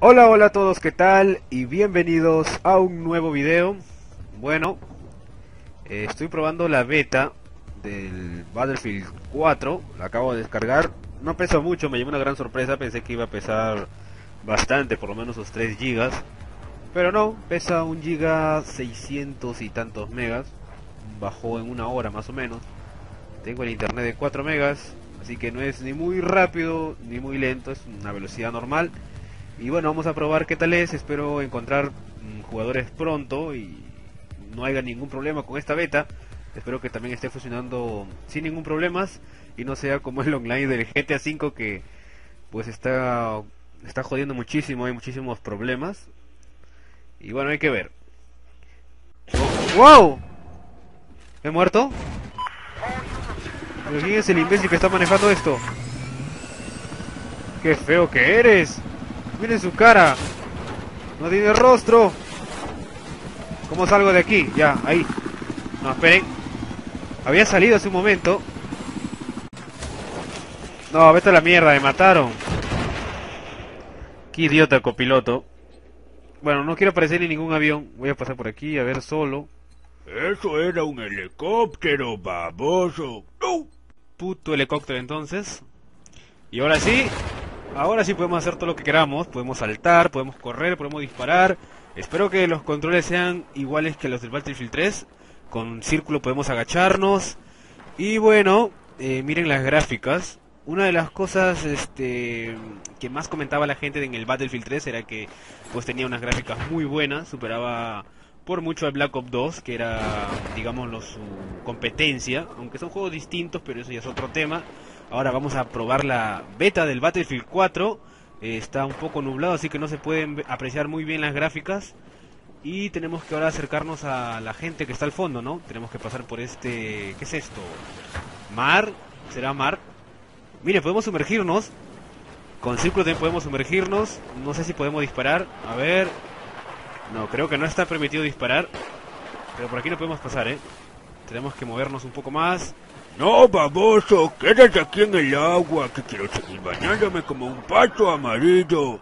Hola, hola a todos, ¿qué tal? Y bienvenidos a un nuevo video. Bueno, estoy probando la beta del Battlefield 4. La acabo de descargar. No pesa mucho, me llevó una gran sorpresa. Pensé que iba a pesar bastante, por lo menos unos 3 gigas. Pero no, pesa 1 giga 600 y tantos megas. Bajó en una hora más o menos. Tengo el internet de 4 megas, así que no es ni muy rápido ni muy lento, es una velocidad normal. Y bueno, vamos a probar qué tal es. Espero encontrar jugadores pronto y no haya ningún problema con esta beta. Espero que también esté funcionando sin ningún problemas y no sea como el online del GTA V, que pues está jodiendo muchísimo, hay muchísimos problemas. Y bueno, hay que ver. ¡Wow! ¿He muerto? ¿Pero quién es el imbécil que está manejando esto? ¡Qué feo que eres! ¡Miren su cara! ¡No tiene rostro! ¿Cómo salgo de aquí? Ya, ahí. No, esperen. Había salido hace un momento. No, vete a la mierda, me mataron. Qué idiota copiloto. Bueno, no quiero aparecer en ningún avión. Voy a pasar por aquí a ver solo. Eso era un helicóptero, baboso. ¡No! Puto helicóptero entonces. Y ahora sí. Ahora sí podemos hacer todo lo que queramos. Podemos saltar, podemos correr, podemos disparar. Espero que los controles sean iguales que los del Battlefield 3. Con círculo podemos agacharnos. Y bueno, miren las gráficas. Una de las cosas que más comentaba la gente en el Battlefield 3 era que pues tenía unas gráficas muy buenas. Superaba por mucho al Black Ops 2, que era, digámoslo, su competencia. Aunque son juegos distintos, pero eso ya es otro tema. Ahora vamos a probar la beta del Battlefield 4. Está un poco nublado, así que no se pueden apreciar muy bien las gráficas. Y tenemos que ahora acercarnos a la gente que está al fondo, ¿no? Tenemos que pasar por este... ¿Qué es esto? ¿Mar? ¿Será mar? Mire, podemos sumergirnos. Con círculo también podemos sumergirnos. No sé si podemos disparar. A ver... No, creo que no está permitido disparar. Pero por aquí no podemos pasar, ¿eh? Tenemos que movernos un poco más. No, baboso, quédate aquí en el agua, que quiero seguir bañándome como un pato amarillo.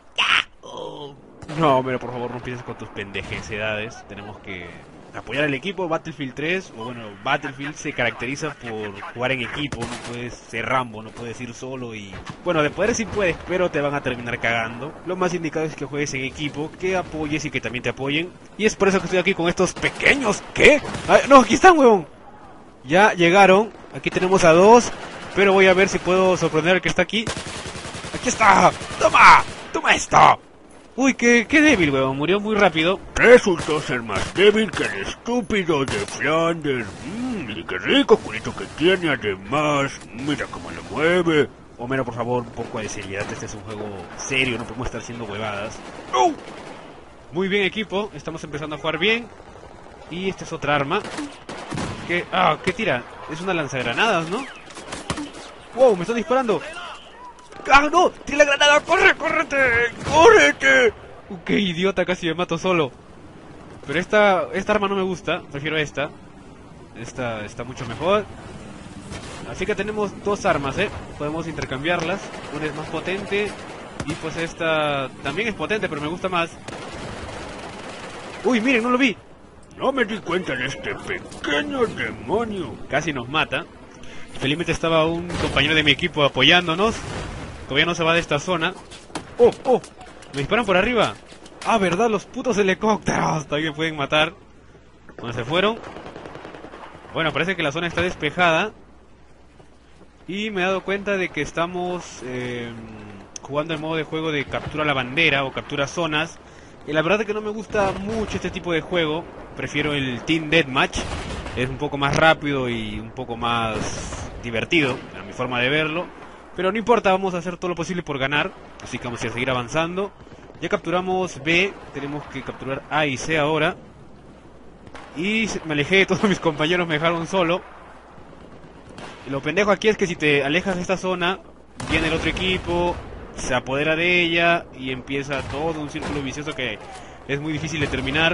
No, pero por favor no empieces con tus pendejecidades. Tenemos que apoyar al equipo. Battlefield 3, o bueno, Battlefield se caracteriza por jugar en equipo. No puedes ser Rambo, no puedes ir solo y... Bueno, de poder sí puedes, pero te van a terminar cagando. Lo más indicado es que juegues en equipo, que apoyes y que también te apoyen. Y es por eso que estoy aquí con estos pequeños... ¿Qué? Ay, no, aquí están, huevón. Ya llegaron. Aquí tenemos a 2, pero voy a ver si puedo sorprender al que está aquí. ¡Aquí está! ¡Toma! ¡Toma esto! Uy, qué débil, huevón. Murió muy rápido. Resultó ser más débil que el estúpido de Flanders. Y qué rico culito que tiene, además. Mira cómo lo mueve. Homero, por favor, un poco de seriedad. Este es un juego serio, no podemos estar haciendo huevadas. ¡No! Muy bien, equipo. Estamos empezando a jugar bien. Y esta es otra arma. ¿Qué tira? Es una lanzagranadas, ¿no? ¡Wow! ¡Me están disparando! ¡Ah, no! ¡Tira la granada! ¡Corre, córrete! ¡Córrete! ¡Qué idiota! Casi me mato solo. Pero esta arma no me gusta. Prefiero esta. Esta está mucho mejor. Así que tenemos 2 armas, ¿eh? Podemos intercambiarlas. Una es más potente. Y pues esta también es potente, pero me gusta más. ¡Uy, miren! ¡No lo vi! No me di cuenta de este pequeño demonio. Casi nos mata. Felizmente estaba un compañero de mi equipo apoyándonos. Todavía no se va de esta zona. ¡Oh! ¿Me disparan por arriba? Ah, ¿verdad? Los putos helicópteros todavía pueden matar. ¿Dónde se fueron? Bueno, parece que la zona está despejada. Y me he dado cuenta de que estamos jugando el modo de juego de captura a la bandera o captura zonas. Y la verdad es que no me gusta mucho este tipo de juego. Prefiero el Team Deathmatch. Es un poco más rápido y un poco más divertido, a mi forma de verlo. Pero no importa, vamos a hacer todo lo posible por ganar. Así que vamos a seguir avanzando. Ya capturamos B, tenemos que capturar A y C ahora. Y me alejé de todos mis compañeros, me dejaron solo. Y lo pendejo aquí es que si te alejas de esta zona, viene el otro equipo, se apodera de ella y empieza todo un círculo vicioso que es muy difícil de terminar.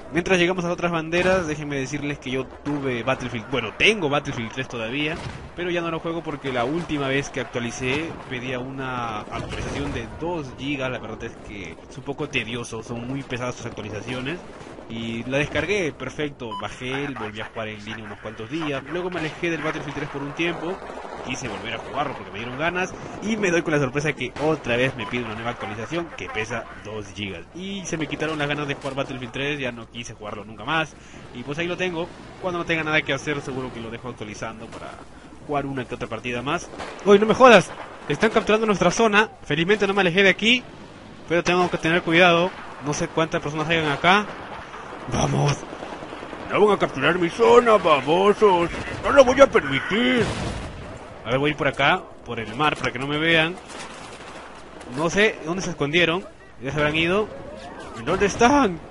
Mientras llegamos a las otras banderas, déjenme decirles que yo tuve Battlefield, bueno, tengo Battlefield 3 todavía, pero ya no lo juego porque la última vez que actualicé pedía una actualización de 2 GB, la verdad es que es un poco tedioso, son muy pesadas sus actualizaciones. Y la descargué, perfecto, bajé, volví a jugar en línea unos cuantos días, luego me alejé del Battlefield 3 por un tiempo, quise volver a jugarlo porque me dieron ganas, y me doy con la sorpresa que otra vez me pide una nueva actualización que pesa 2 GB. Y se me quitaron las ganas de jugar Battlefield 3, ya no quise jugarlo nunca más, y pues ahí lo tengo. Cuando no tenga nada que hacer seguro que lo dejo actualizando para jugar una que otra partida más. ¡Uy, no me jodas! Están capturando nuestra zona, felizmente no me alejé de aquí, pero tengo que tener cuidado, no sé cuántas personas hayan acá. ¡Vamos! ¡No van a capturar mi zona, babosos! ¡No lo voy a permitir! A ver, voy a ir por acá, por el mar, para que no me vean. No sé dónde se escondieron. Ya se habrán ido. ¿En dónde están?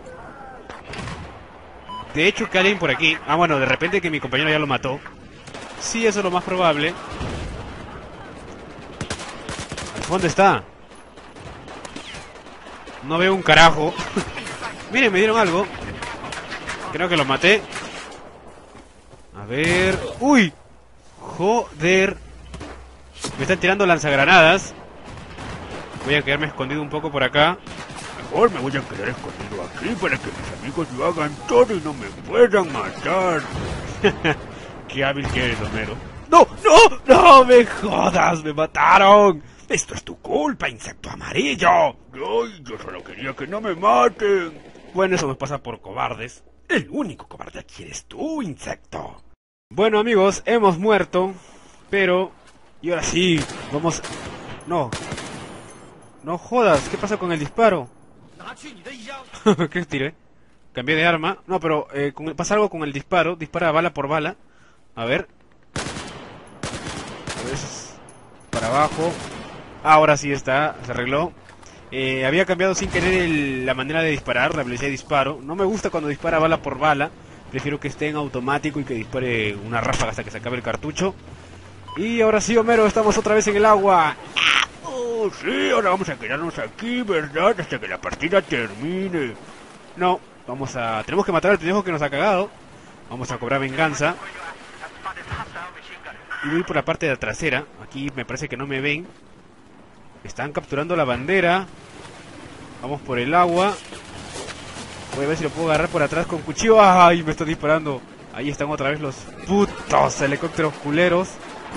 De hecho, que alguien por aquí. Ah, bueno, de repente que mi compañero ya lo mató. Sí, eso es lo más probable. ¿Dónde está? No veo un carajo. Miren, me dieron algo. Creo que lo maté. A ver... ¡Uy! ¡Joder! Me están tirando lanzagranadas. Voy a quedarme escondido un poco por acá. Mejor me voy a quedar escondido aquí para que mis amigos lo hagan todo y no me puedan matar. Qué hábil que eres, Homero. ¡No! ¡No! ¡No me jodas! ¡Me mataron! ¡Esto es tu culpa, insecto amarillo! ¡Ay! Yo solo quería que no me maten. Bueno, eso me pasa por cobardes. El único cobarde aquí eres tú, insecto. Bueno, amigos, hemos muerto. Pero... Y ahora sí, vamos... No. No jodas, ¿qué pasa con el disparo? ¿Qué tiré? Cambié de arma. No, pero pasa algo con el disparo. Dispara bala por bala. A ver. A veces para abajo. Ahora sí está, se arregló. Había cambiado sin querer la manera de disparar, la velocidad de disparo. No me gusta cuando dispara bala por bala. Prefiero que esté en automático y que dispare una ráfaga hasta que se acabe el cartucho. Y ahora sí, Homero, estamos otra vez en el agua. Oh, sí, ahora vamos a quedarnos aquí, ¿verdad? Hasta que la partida termine. No, tenemos que matar al pendejo que nos ha cagado. Vamos a cobrar venganza. Y voy por la parte de la trasera. Aquí me parece que no me ven. Están capturando la bandera. Vamos por el agua. Voy a ver si lo puedo agarrar por atrás con cuchillo. ¡Ay! Me están disparando. Ahí están otra vez los putos helicópteros culeros.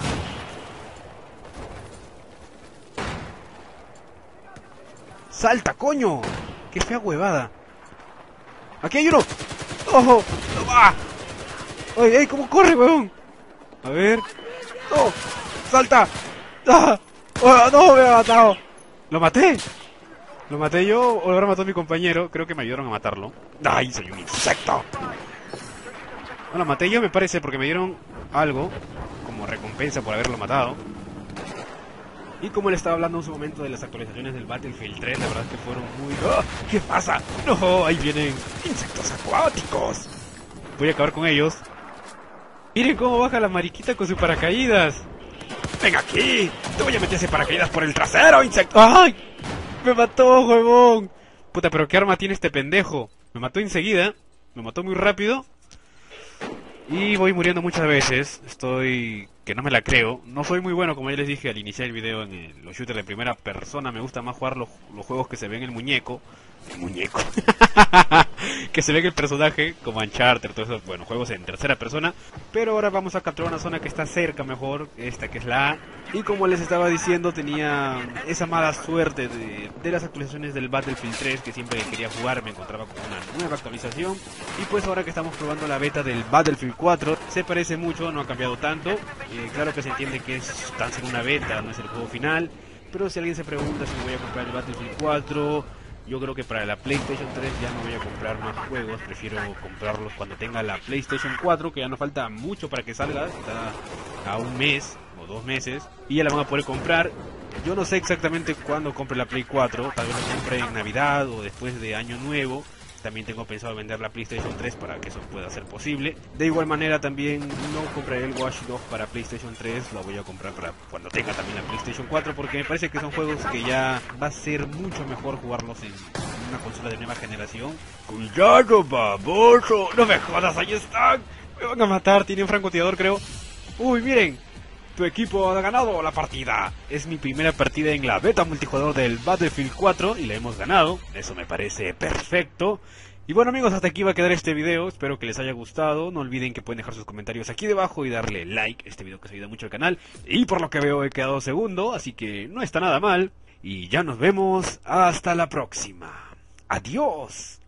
¡Salta, coño! ¡Qué fea huevada! ¡Aquí hay uno! ¡Ojo! ¡Ah! ¡Ay, ay! ¿Cómo corre, huevón? A ver... ¡No! ¡Salta! ¡Ah! ¡Oh, no! ¡Me ha matado! ¡Lo maté! ¿Lo maté yo o lo habrá matado mi compañero? Creo que me ayudaron a matarlo. ¡Ay, soy un insecto! No, lo maté yo, me parece, porque me dieron algo como recompensa por haberlo matado. Y como le estaba hablando en su momento de las actualizaciones del Battlefield 3, la verdad es que fueron muy... ¡Oh! ¿Qué pasa? ¡No! Ahí vienen insectos acuáticos. Voy a acabar con ellos. Miren cómo baja la mariquita con sus paracaídas. ¡Ven aquí! ¡Te voy a meter ese paracaídas por el trasero, insecto! ¡Ay! ¡Me mató, huevón! Puta, pero ¿qué arma tiene este pendejo? Me mató enseguida. Me mató muy rápido. Y voy muriendo muchas veces. Estoy... que no me la creo. No soy muy bueno, como ya les dije al iniciar el video, en los shooters de primera persona. Me gusta más jugar los juegos que se ven el muñeco. El muñeco. Que se ve el personaje, como Uncharted, todos esos, bueno, juegos en tercera persona. Pero ahora vamos a capturar una zona que está cerca mejor, esta que es la A. Y como les estaba diciendo, tenía esa mala suerte de las actualizaciones del Battlefield 3, que siempre que quería jugar me encontraba con una nueva actualización. Y pues ahora que estamos probando la beta del Battlefield 4, se parece mucho, no ha cambiado tanto. Claro que se entiende que es tan solo una beta, no es el juego final. Pero si alguien se pregunta si me voy a comprar el Battlefield 4... Yo creo que para la PlayStation 3 ya no voy a comprar más juegos, prefiero comprarlos cuando tenga la PlayStation 4, que ya no falta mucho para que salga, está a un mes o 2 meses, y ya la van a poder comprar. Yo no sé exactamente cuándo compre la Play 4, tal vez la compre en Navidad o después de Año Nuevo, También tengo pensado vender la PlayStation 3 para que eso pueda ser posible. De igual manera también no compraré el Watch Dogs para PlayStation 3, lo voy a comprar para cuando tenga también la PlayStation 4, porque me parece que son juegos que ya va a ser mucho mejor jugarlos en una consola de nueva generación. Cuidado, baboso. No me jodas, ahí están. Me van a matar, tienen francotirador creo. Uy, miren. Tu equipo ha ganado la partida. Es mi primera partida en la beta multijugador del Battlefield 4 y la hemos ganado. Eso me parece perfecto. Y bueno amigos, hasta aquí va a quedar este video. Espero que les haya gustado. No olviden que pueden dejar sus comentarios aquí debajo y darle like. Este video que se ayuda mucho al canal. Y por lo que veo he quedado segundo, así que no está nada mal. Y ya nos vemos. Hasta la próxima. Adiós.